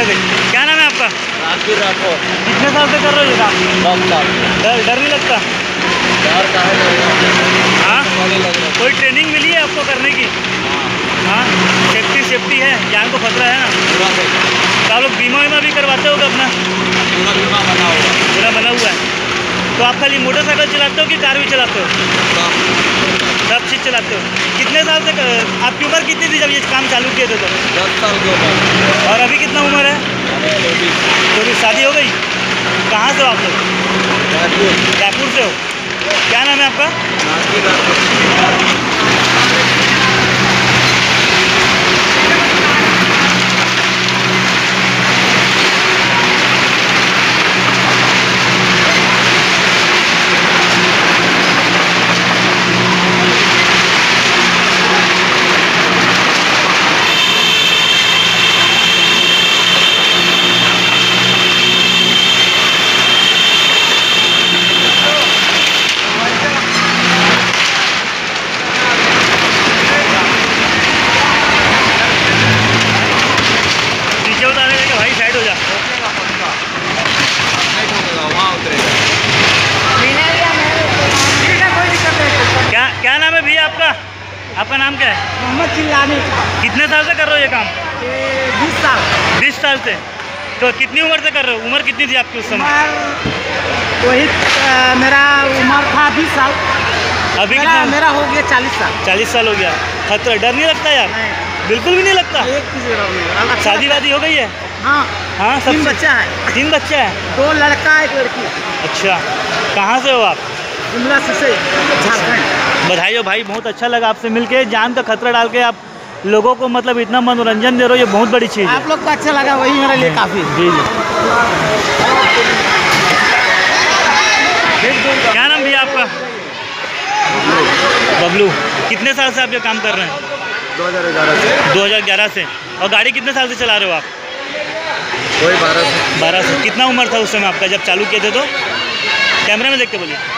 गई। क्या नाम है आपका? राजवीर राठौर। कितने साल से कर रहे हो ये काम? 10 साल। डर नहीं लगता? डर काहे लगेगा? हाँ, लग रहा कोई ट्रेनिंग मिली है आपको करने की? हाँ, सेफ्टी है, जान को खतरा है ना? पूरा है। तो आप लोग बीमा वीमा भी करवाते होगे अपना? पूरा बीमा बना हुआ। पूरा बना हुआ है। तो आप खाली मोटरसाइकिल चलाते हो कि कार भी चलाते हो? सब चीज़ चलाते हो। कितने साल से आपकी उम्र कितनी थी जब ये काम चालू किए थे? तो 10 साल की उम्र। और अभी कितना उम्र है? 24। शादी हो गई? कहाँ से हो आप लोग? जयपुर से हो। क्या नाम है आपका? राजवीर राठौर। भाई साइड हो जा। वहाँ उतरेगा। क्या नाम है भैया आपका? आपका नाम क्या है? मोहम्मद चिल्लाने। कितने साल से कर रहे हो ये काम? 20 साल। 20 साल से। तो कितनी उम्र से कर रहे हो? उम्र कितनी थी आपकी उस समय? वही मेरा उम्र था 20 साल। अभी कितना? मेरा हो गया 40 साल। 40 साल हो गया। खतरा डर नहीं लगता यार? बिल्कुल भी नहीं लगता। शादी वादी हो गई है? हाँ, सब 3 बच्चा है। 3 बच्चा है? 2 लड़का 1 लड़की। अच्छा, कहाँ से हो आप? जुमला से झारखंड। बधाई हो भाई, बहुत अच्छा लगा आपसे मिलके। जान का खतरा डाल के आप लोगों को मतलब इतना मनोरंजन दे रहे हो, ये बहुत बड़ी चीज़ है। आप लोग को अच्छा लगा, वही मेरे लिए काफ़ी। जी जी। क्या नाम भैया आपका? बबलू। कितने साल से आप ये काम कर रहे हैं? 2011 से। 2011 से। और गाड़ी कितने साल से चला रहे हो आप? वही 12 से। 12 से। कितना उम्र था उस समय आपका जब चालू किए थे? तो कैमरे में देख के बोलिए।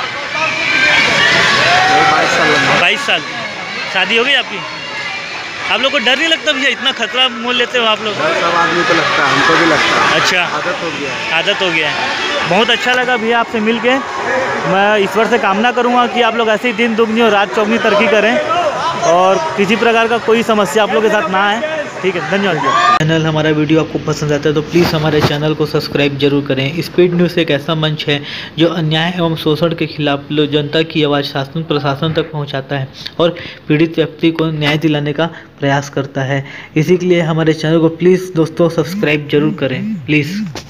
22 साल। 22 साल। शादी हो गई आपकी? आप लोग को डर नहीं लगता भैया? इतना खतरा मोल लेते हो आप लोग? सब आदमी को लगता है, हमको भी लगता है। अच्छा, आदत हो गया है। आदत हो गया है। बहुत अच्छा लगा भैया आपसे मिल के। मैं ईश्वर से कामना करूँगा कि आप लोग ऐसे ही दिन दुगनी और रात चौगनी तरक्की करें और किसी प्रकार का कोई समस्या आप लोग के साथ ना आए। ठीक है, धन्यवाद भैया। चैनल हमारा वीडियो आपको पसंद आता है तो प्लीज़ हमारे चैनल को सब्सक्राइब जरूर करें। स्पीड न्यूज़ एक ऐसा मंच है जो अन्याय एवं शोषण के खिलाफ जनता की आवाज़ शासन प्रशासन तक पहुंचाता है और पीड़ित व्यक्ति को न्याय दिलाने का प्रयास करता है। इसी के लिए हमारे चैनल को प्लीज़ दोस्तों सब्सक्राइब जरूर करें, प्लीज़।